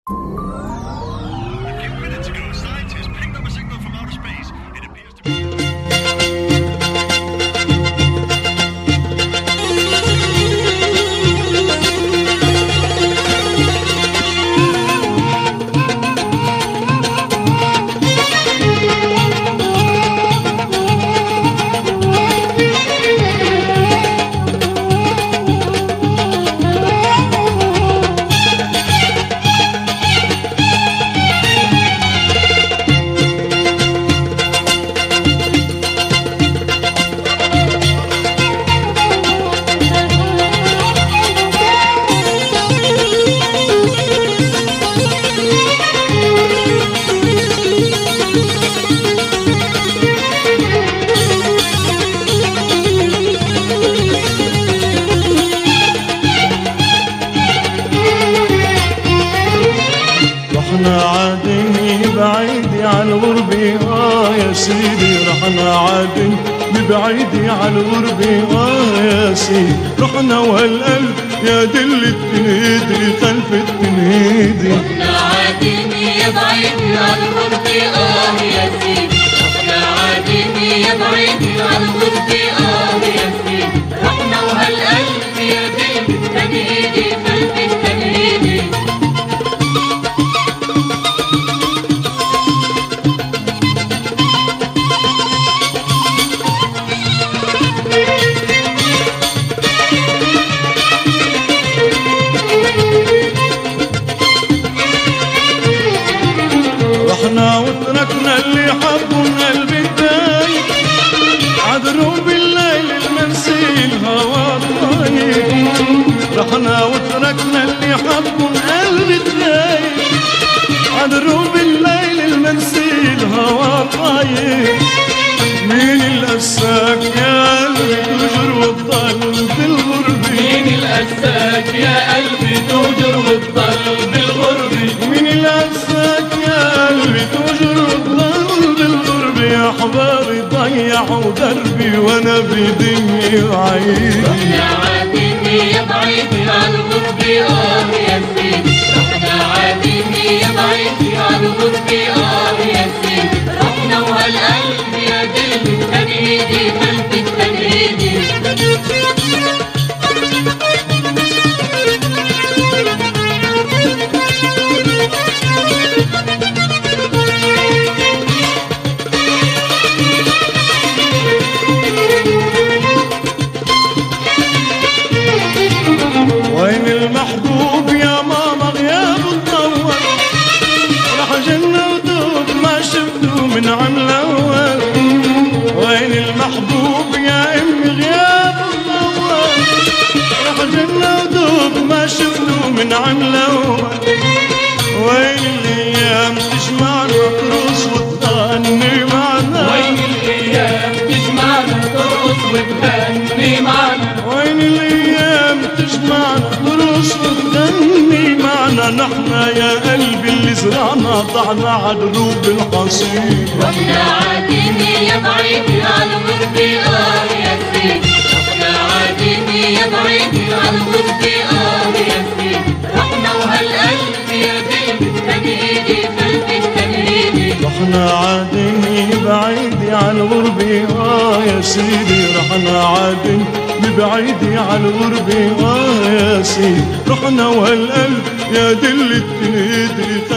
رحنا عادي بعيدي عالغربة يا سيدي، رحنا عادي بعيدي عالغربة يا سيدي، رحنا وهالقلب يا دل التنهيدي خلف التنهيدي. رحنا عادي بعيدي عالغربة يا سيدي، رحنا عادي بعيدي عالغربة يا سيدي، رحنا وهالقلب يا دل التنهيدي خلف التنهيدي. رحنا وتركنا اللي حبوا قلب الدايق، عذروا بالليل المنسي الهوى الطايق. رحنا وتركنا اللي حبوا قلب الدايق، عذروا بالليل المنسي الهوى الطايق. مين الأساك يا قلبي تهجر وتضل بالغربة؟ مين الأساك يا قلبي تهجر وتضل بالغربة؟ مين الأساك يا قلبي تهجر وتضل بالغربة؟ يا حبابي ضيعوا دربي وانا بدنيا وعيدي. رحنا عادي بعيدي عالغربة يا سيدي، رحنا عادي بعيدي عالغربة يا سيدي، رحنا وهالقلب يا دل التنهيدي خلف التنهيدي. وين المحبوب يا ماما غيابه تطول، راح جنة ودوب ما شفته من عم الأول. وين المحبوب يا أمي غيابه تطول، راح جنة ودوب ما شفته من عم الأول. وين الأيام تجمعنا ترقص وتغني معنا، وين الأيام تجمعنا ترقص وتغني معنا، وين الأيام تجمعنا ترقص وتغني معنا. نحنا يا قلبي اللي زرعنا ضعنا عالدروب الحصين. رحنا عادي بعيدي عالغربة يا سيدي، رحنا عادي بعيدي عالغربة يا سيدي، رحنا وهالقلب يا دل التنهيدي خلف التنهيدي. رحنا عادي بعيدي عالغربة يا سيدي، رحنا عادي بعيدي عالغربة يا سيدي، رحنا وهالقلب يا دل التنهيدي